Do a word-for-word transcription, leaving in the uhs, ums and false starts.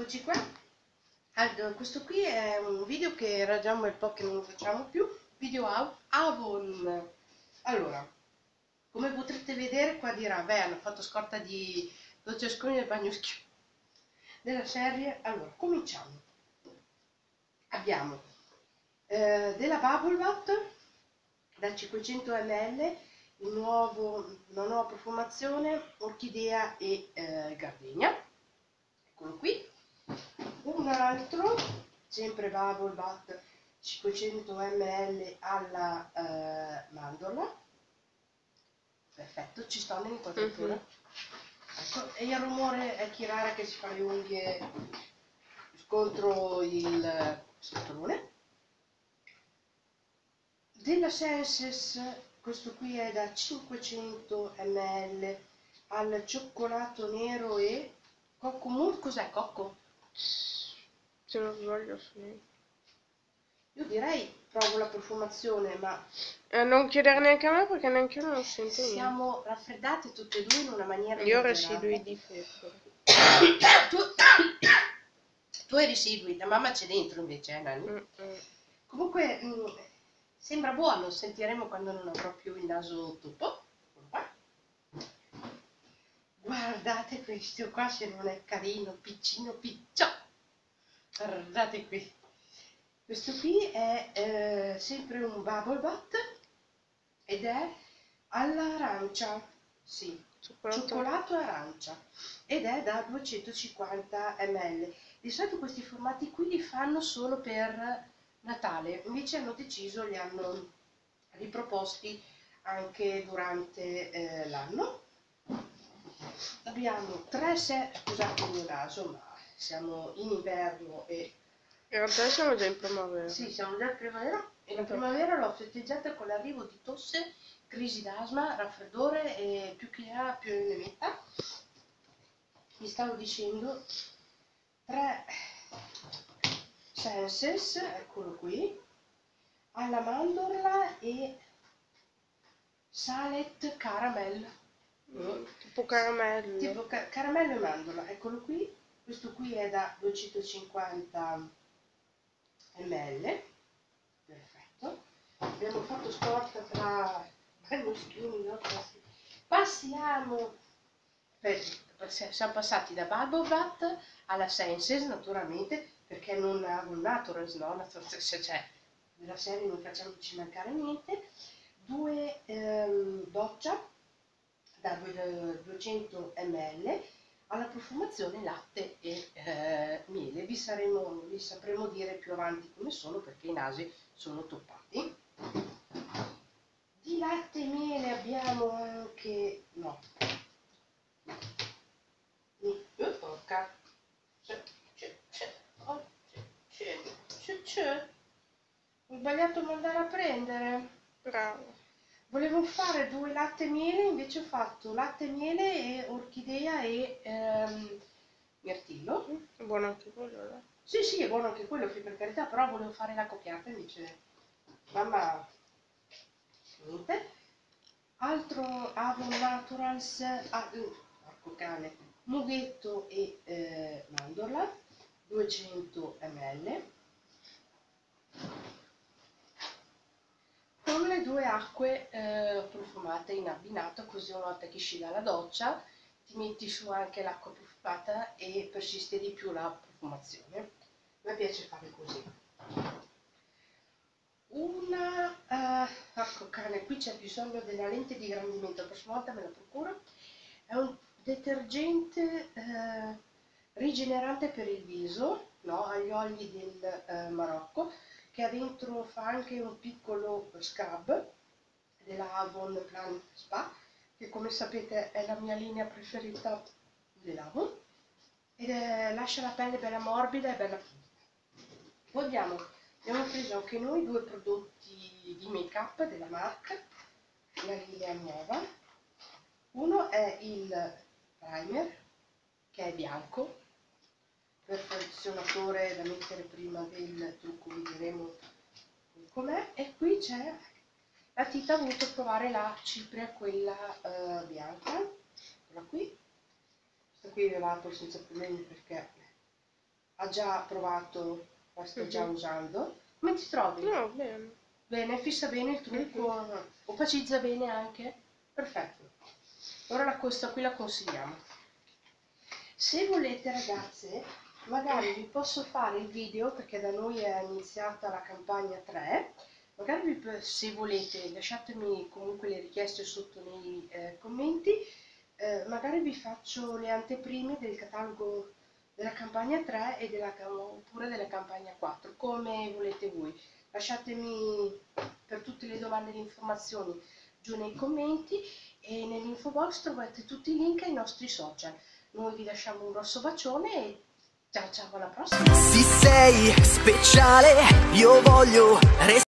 Eccoci qua. Allora, questo qui è un video che era già un bel po' che non lo facciamo più, video Avon. Allora, come potrete vedere qua dirà, beh, hanno fatto scorta di dolcesconi del bagnoschio della serie. Allora, cominciamo. Abbiamo eh, della Bubble Bath da cinquecento millilitri, il nuovo, una nuova profumazione, orchidea e eh, gardenia. Eccolo qui. Un altro, sempre Bubble Bath cinquecento millilitri alla eh, mandorla. Perfetto, ci sto nell'inquadratura. Mm-hmm. Ecco, e il rumore è Kirara che si fa le unghie contro il scatolone. Della Senses, questo qui è da cinquecento millilitri al cioccolato nero e cocco mousse. Cos'è cocco? Se non sbaglio sì. Io direi provo la profumazione, ma eh, non chiedere neanche a me perché neanche io non lo sento. Siamo niente. Raffreddate tutte e due in una maniera io ho residui di febbre. tu, tu hai residui, la mamma c'è dentro invece, eh, Nani? Mm -mm. Comunque mh, sembra buono, sentiremo quando non avrò più il naso topo. Guardate questo qua, se non è carino, piccino piccio. Guardate qui. Questo qui è eh, sempre un Bubble Bath ed è all'arancia, sì, cioccolato. cioccolato arancia, ed è da duecentocinquanta millilitri. Di solito questi formati qui li fanno solo per Natale, invece hanno deciso, li hanno riproposti anche durante eh, l'anno. Abbiamo tre set, scusate il mio naso, ma siamo in inverno e in realtà siamo già in primavera. Sì, siamo già in primavera e la primavera l'ho festeggiata con l'arrivo di tosse, crisi d'asma, raffreddore e più che ha più ne metta. Vi stavo dicendo tre Senses, eccolo qui, alla mandorla e Salet Caramel. Mm, tipo caramello. Tipo ca caramello e mandorla, eccolo qui. Questo qui è da duecentocinquanta millilitri. Perfetto. Abbiamo fatto scorta tra bagnoschini, no? Passiamo, per, siamo passati da Bubble Bath alla Senses naturalmente, perché non ha un Naturals, no? Cioè, nella serie non facciamoci mancare niente. Due ehm, doccia da duecento millilitri alla profumazione latte e eh, miele. Vi, saremo, vi sapremo dire più avanti come sono, perché i nasi sono toppati. Di latte e miele abbiamo anche, no, oh, porca, c'è, c'è, c'è, oh, c'è, c'è, c'è, ho sbagliato a mandare a prendere. Bravo. Volevo fare due latte e miele, invece ho fatto latte e miele e orchidea e ehm, mirtillo. È buono anche quello, no? Sì, sì, è buono anche quello, per carità, però volevo fare la coppiata, invece mamma niente. Altro Avon Naturals, ah, porco cane, mughetto e eh, mandorla, duecento millilitri. Con le due acque eh, profumate in abbinato, così una volta che esci dalla doccia ti metti su anche l'acqua profumata e persiste di più la profumazione. A me piace fare così. Una, uh, ecco cane, qui c'è bisogno della lente di ingrandimento, la prossima volta me la procuro. È un detergente eh, rigenerante per il viso, no? Agli oli del eh, Marocco, che ha dentro, fa anche un piccolo scrub della Avon Plan Spa, che come sapete è la mia linea preferita dell'Avon, ed è, lascia la pelle bella morbida e bella fluida. Poi abbiamo, abbiamo preso anche noi due prodotti di make up della marca, la linea nuova. Uno è il primer, che è bianco, perfezionatore da mettere prima del trucco, vedremo com'è. E qui c'è la Tita, ha voluto provare la cipria, quella uh, bianca, quella qui. Questa qui ve l'apro senza problemi perché ha già provato, la sto già Mhm. usando. Come ti trovi? No, bene. Bene, fissa bene il trucco, opacizza bene anche? Perfetto. Ora la, questa qui la consigliamo. Se volete ragazze, magari vi posso fare il video, perché da noi è iniziata la campagna tre, magari vi, se volete lasciatemi comunque le richieste sotto nei eh, commenti, eh, magari vi faccio le anteprime del catalogo della campagna tre e della, oppure della campagna quattro, come volete voi. Lasciatemi per tutte le domande e informazioni giù nei commenti e nell'info box trovate tutti i link ai nostri social. Noi vi lasciamo un grosso bacione e ciao ciao, alla prossima! Se sei speciale, io voglio restare.